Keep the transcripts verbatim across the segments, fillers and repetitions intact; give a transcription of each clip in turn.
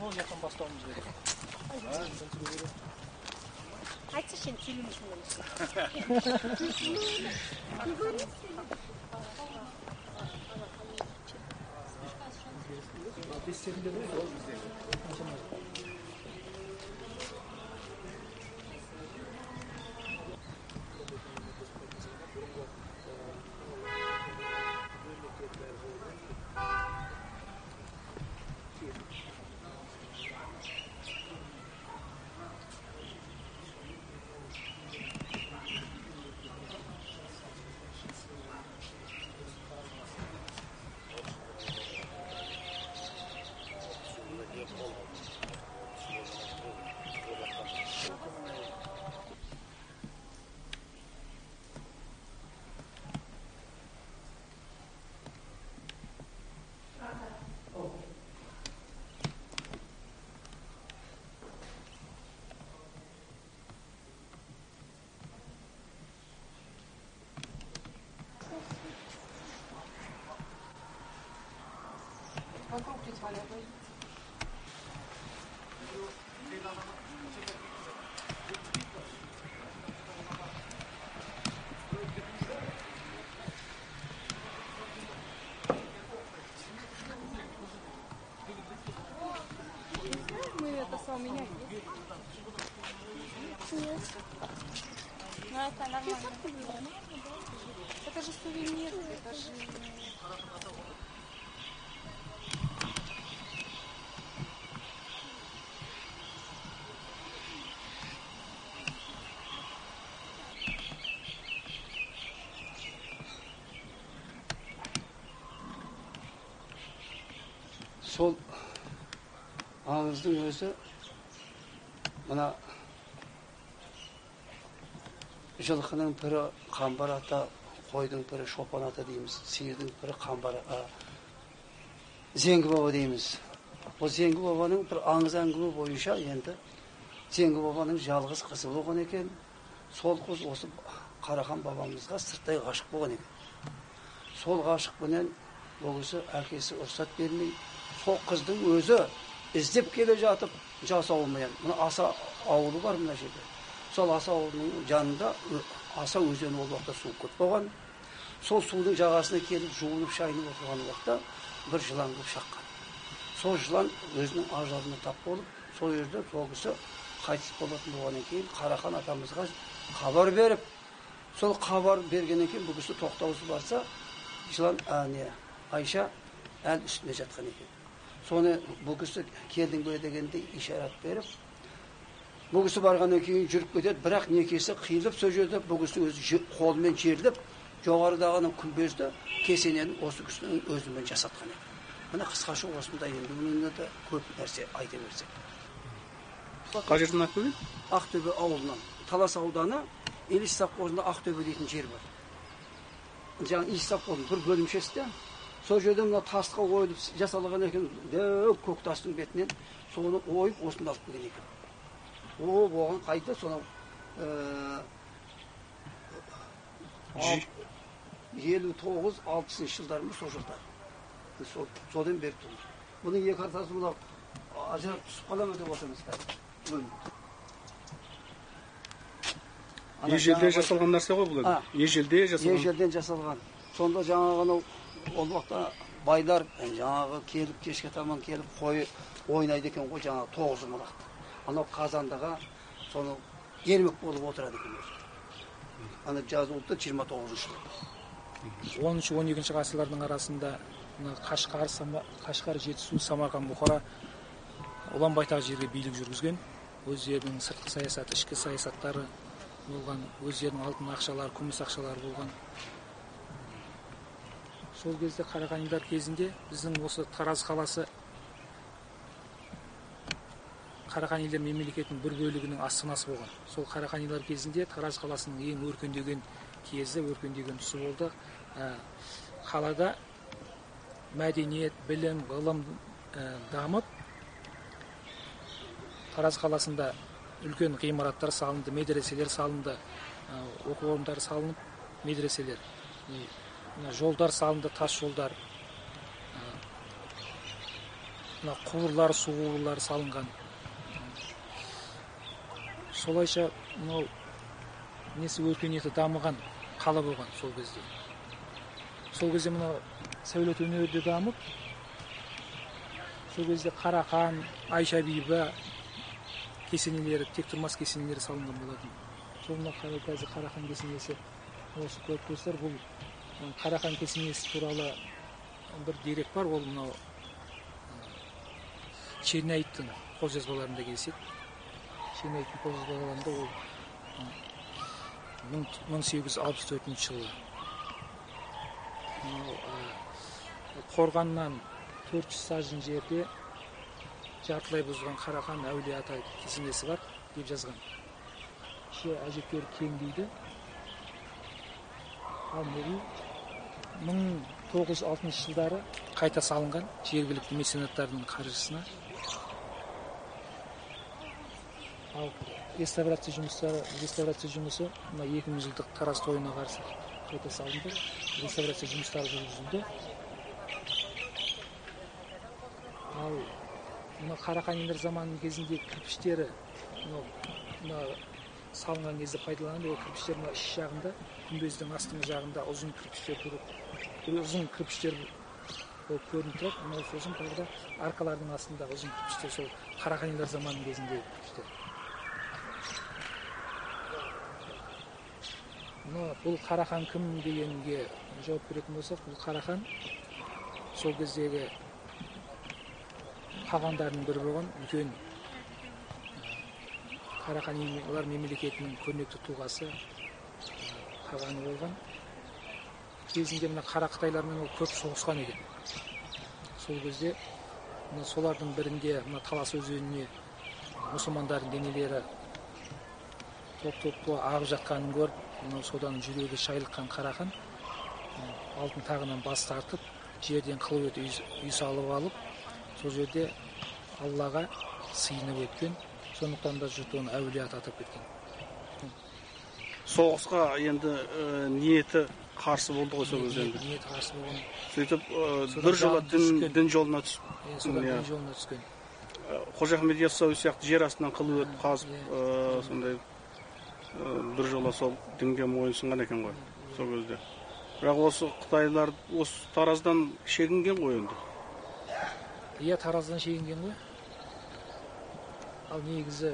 Сол жақтан бастауымыз керек. Айтшы сен сөйлемейсің Вокруг здесь валят. Мы это сам менять. Нет. Ну это нормально. Это же сувенир, это же... Сол аңыздың өзі мына жылқының бірі қамбар ата, қойдың бірі шопан ата дейміз, сиырдың бірі қамбар Зеңгі баба дейміз. Бұл Зеңгі бабаның бір аңыз әңгіме бойынша енді Зеңгі бабаның жалғыз қызы болған екен. Сол қыз осы Қарахан бабамызға сырттай ғашық болған екен. Сол ғашықпенен бұл кісі әкесі рұқсат бермей, сол қыздың өзі іздеп келе жатып жасауымен, мына Аса ауылы бар мына жерде. Сол Аса ауылының жанында Аса өзені ол уақытта су көп болған. Сол судың жағасына келіп жуынып шайынып отырған уақытта бір жылан келіп шаққан. Сол жылан өзінің ажалына тап болып, сол жерде сол кісі қайтыс болатын болғаннан кейін Қарахан атамызға хабар беріп, сол хабар бергеннен кейін бұл кісі тоқтаусыз барса, жылан не Айша әл үстінде жатқан екен. Соны бұл кісі келдің бе дегенде ишарат беріп, бұл кісі барғаннан кейін жүріп кетеді, бірақ некесі қиылып сол жерде бұл кісі өзі қолымен жерлеп, жоғарыдағының күмбезді кесенені осы кісінің өзімен жасатқан екен. Мына қысқаша осында енді мұнда да көп нәрсе айта берсек. Қай жерден Ақтөбе? Ақтөбе ауылынан. Талас ауданы Еліс совхозында Ақтөбе дейтін жер бар. Жаңа Еліс совхозының бір бөлімшесі де сол жерде мына тасқа ойылып жасалған екен, дөп көк тастың бетінен соны ойып осында алып келген екен. О, оған қайта соны елу тоғыз алпысыншы жылдарында сол жылдар. Содан беріп тұрмыз. Бұның екі артасы мына ажырап түсіп қала ма деп отырмыз. Ежелде жасалған нәрсе ғой бұл енді? Ежелде жасалған? Ежелден жасалған. Сонда жаңағы ол уақытта байлар жаңағы келіп кешке таман келіп қой ойнайды екен ғой, жаңағы тоғыз жұмырақты. Анау қазандаға соны ермек болып отырады екен өзі. Ана жазылыпты жиырма тоғызыншы жылы. оныншы он екінші ғасырлардың арасында Қашқар, Қашқар, Жетісу, Самарқан, Бұхара ұлан-байтақ жерге билік жүргізген. Өздерінің сыртқы саясаты, ішкі саясаттары болған, өздерінің алтын ақшалары, күміс ақшалары болған. Сол кезде Қарақанилар кезінде біздің осы Тараз қаласы Қарақанилар мемлекетінің бір бөлігінің астанасы болған. Сол Қарақанилар кезінде Тараз қаласының ең өркендеген кезі, өркендеген тұсы болды. Қалада мәдениет, білім, ғылым дамып, Тараз қаласында үлкен ғимараттар салынды, медреселер салынды, оқу орындары салынып, медреселер, жолдар салынды, тас жолдар. мына құбырлар, су құбырлары салынған. Солайша мынау несі өркениеті дамыған қала болған сол кезде. Сол кезде мына сәулет өнері де дамып, сол кезде Қарахан, Айша бибі кесенелері, тектұрмас кесенелері салынған болатын. Сол мына қазір Қарахан кесенесі осы көріп тұрсыздар, бұл Қарахан кесенесі туралы бір дерек бар, ол мынау Черняевтің қолжазбаларында кездеседі. Черняевтің қолжазбаларында ол мың сегіз жүз алпыс төртінші жылы қорғаннан төрт жүз сажын жерде жартылай бұзылған Қарахан Әулие Ата кесенесі бар деп жазған. Іші әжептәуір кең дейді. Ал мың тоғыз жүз алтыншы жылдары қайта салынған жергілікті меценаттардың қаржысына. Ал реставрация жұмыстары, реставрация жұмысы мына екі мың жылдық Тараз тойына қарсы қайта салынды. Реставрация жұмыстары жүргізілді. Ал мына Қараханилар заманының кезінде кірпіштері мына салынған кезде пайдаланылды. Ол кірпіштер мына іш жағында, күмбездің астыңғы жағында ұзын кірпіштер тұрып, ұзын кірпіштер болып көрініп тұрады. Мына сосын тағы да аркалардың астында ұзын кірпіштер, сол Қараханилар заманының кезінде кірпіштер. Бұл Қарахан кім дегенге жауап беретін болсақ, бұл Қарахан сол кездегі қағандардың бірі болған үлкен Қараханилар мемлекетінің көрнекті тұлғасы қағаны болған. Кезінде мына Қара Қытайлармен ол көп соғысқан екен. Сол кезде солардың бірінде мына Талас өзеніне мұсылмандардың денелері топ-топ ағып жатқанын көріп, содан жүрегі шайлыққан Қарахан алтын тағынан бас тартып, жерден қылып өте үй салып алып, сол жерде Аллаға сыйынып өткен. Сондықтан да жұрт оны Әулие Ата атап кеткен. Соғысқа енді ниеті қарсы болды ғой сол кезде. Ниеті қарсы болған. Сөйтіп бір жола дін жолына түсіп. Содан дін жолына түскен. Қожа Ахмет Яссауи сияқты жер астынан қылып өтіп қазып, сондай бір жола сол дінге мойынсынған екен ғой сол кезде. Бірақ осы Қытайлар осы Тараздан шегінген ғой енді. Иә, Тараздан шегінген ғой. Ал негізі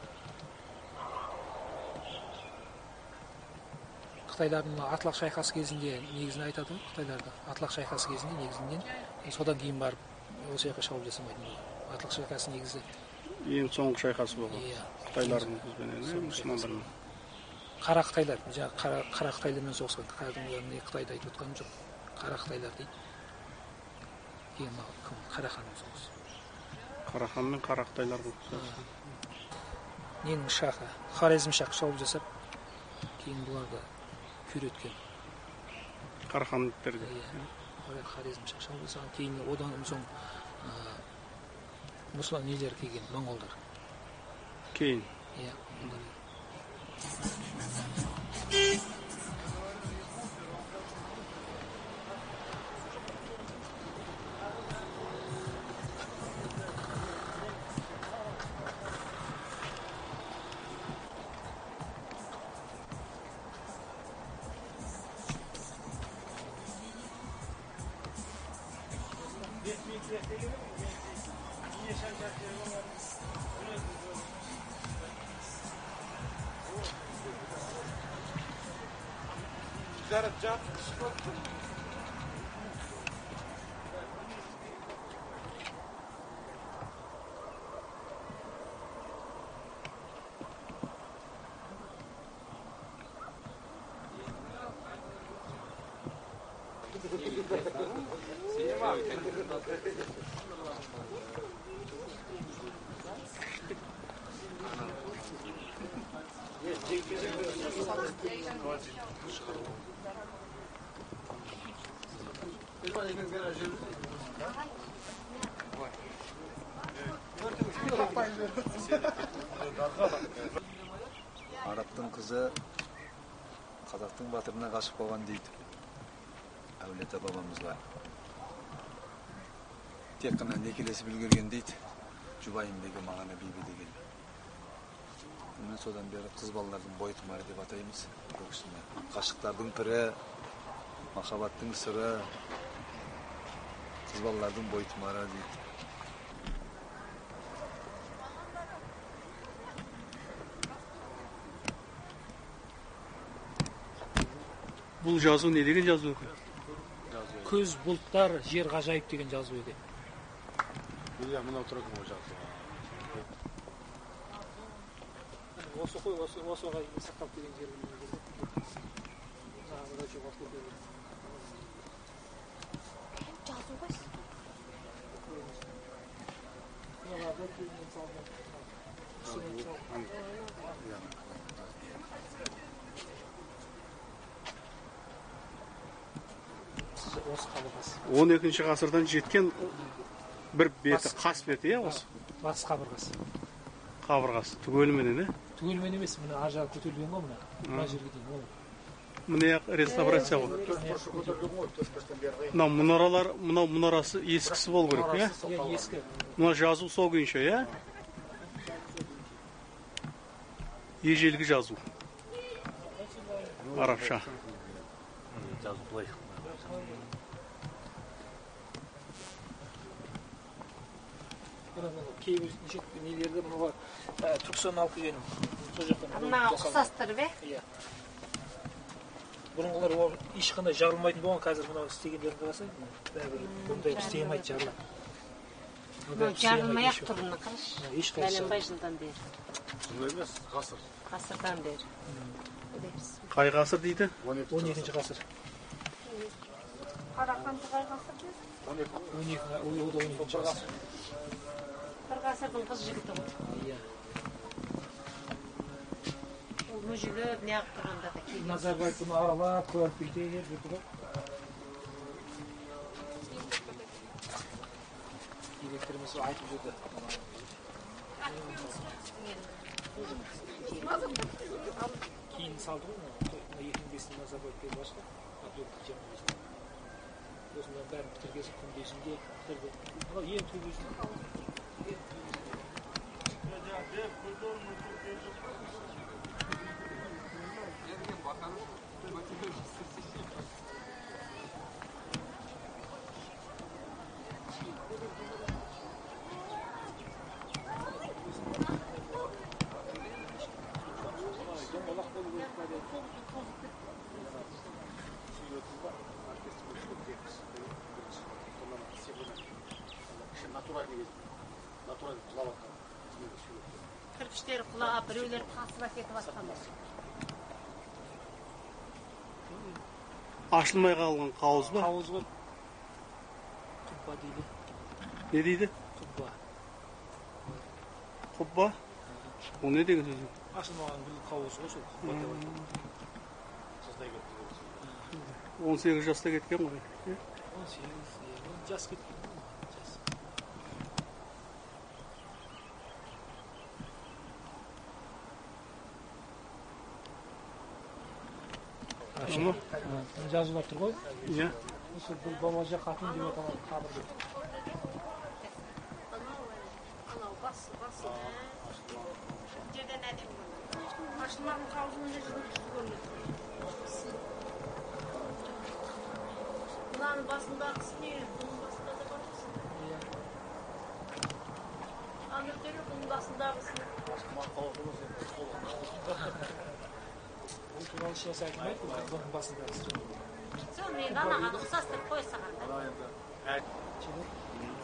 Қытайлардың Атлақ шайқасы кезінде негізін айтады, Қытайларды Атлақ шайқасы кезінде негізінен содан кейін барып осы жаққа шабуыл жасамайтын болды. Атлақ шайқасы негізі ең соңғы шайқасы болған. Қытайлардың бізбенен, мұсылмандармен. Қара Қытайлар, жаңа Қара Қытайлармен соғысқан. Қытайлардың Қытайды айтып отқаным жоқ. Қара Қытайлар дейді. Ең Қараханның соғысы. Қарахан мен Қара Қытайлар соғысы. Ненің шахы, Хорезм шах шабуыл жасап, кейін бұларды күйреткен. Қараханниктер де. Хорезм шах шабуыл жасаған, кейін одан соң мұсылман нелер келген, моңғолдар. Кейін. Иә, ондар. Арабтың қызы қазақтың батырына ғашық болған дейді Әулие Ата бабамызға. тек қана некелесіп үлгерген дейді. Жұбайым деген мағана бейбі деген. Мен содан бері қыз балалардың бойтұмары деп атаймыз. Қашықтардың пірі, махаббаттың сыры, қыз балалардың бойтұмары дейді. Бұл жазу не деген жазу екен? Көз бұлттар, жер ғажайып деген жазу екен. Иә, мынау тұр екен ол жазу. Осы қой, осы оға сақтап деген жер. жазу ғой. он екінші ғасырдан жеткен бір беті, қас беті, иә осы? Батыс қабырғасы. Қабырғасы, түгелменен, е? Түгелмен емес, мына ар жағы көтерілген ғой, мына. Мына жерге дейін ол. Міне реставрация ғой. Мына мұнаралар, мына мұнарасы ескісі бол керек, е? Иә, ескі. Мына жазу сол күйінше, е? Ежелгі жазу. Арабша. Жазу былай. Кейбір нелерді мұға Түркістан алып келгенім. Мына ұқсастыр бе? Иә. Бұрынғылар ол ешқандай жарылмайтын болған, қазір мынау істегендерін қарасай, бәрібір бұндай істемейді жарылады. Жарылмай-ақ тұрыны қырыш. Ешқайсы. Бәленбай жылдан бері. Жыл емес, ғасыр. Ғасырдан бері. Қай ғасыр дейді? он екінші ғасыр. Қарақанды қай ғасыр дейді? он екі, он екінші ғасыр. Бір ғасырдың қыз жігіті ғой. Иә. Ол мүжіліп, неғып тұрғанда да келген. Назарбаев бұны аралап, көріп бүйтейді, жүрді ғой. Директорымыз айтып жүрді. Кейін салды ғой, екі мың бесінші Назарбаев келді башқа. Осында бәрін бітіргесі күндесінде бітірді. Мынау ең төбесінде. Кірпіштері құлағап, біреулер тасып әкетіп атқан. Ашылмай қалған қауыз ба? Қауыз ғой. Құбба дейді. Не дейді? Құбба. Құбба? Ол не деген сөз? Ашылмаған гүл қауыз ғой сол. Құбба деп айтады. он сегіз жаста кеткен ғой. он сегіз, жас кеткен. Жазулар тұр ғой. Иә. Осы бұл бамажа қатын деп аталған қабір деп. Анау басы, басы. Жерден әдем болды. Ашылмаған қауызын өне жүріп көрмеді. Мынаның басындағысы не? Бұның басында да бар мısın? Иә. Аныртері бұның басындағысы. Бұл туралы ешнәрсе айтылмайды, бұның басында. Сол мен анаға ұқсастырып қойсаған.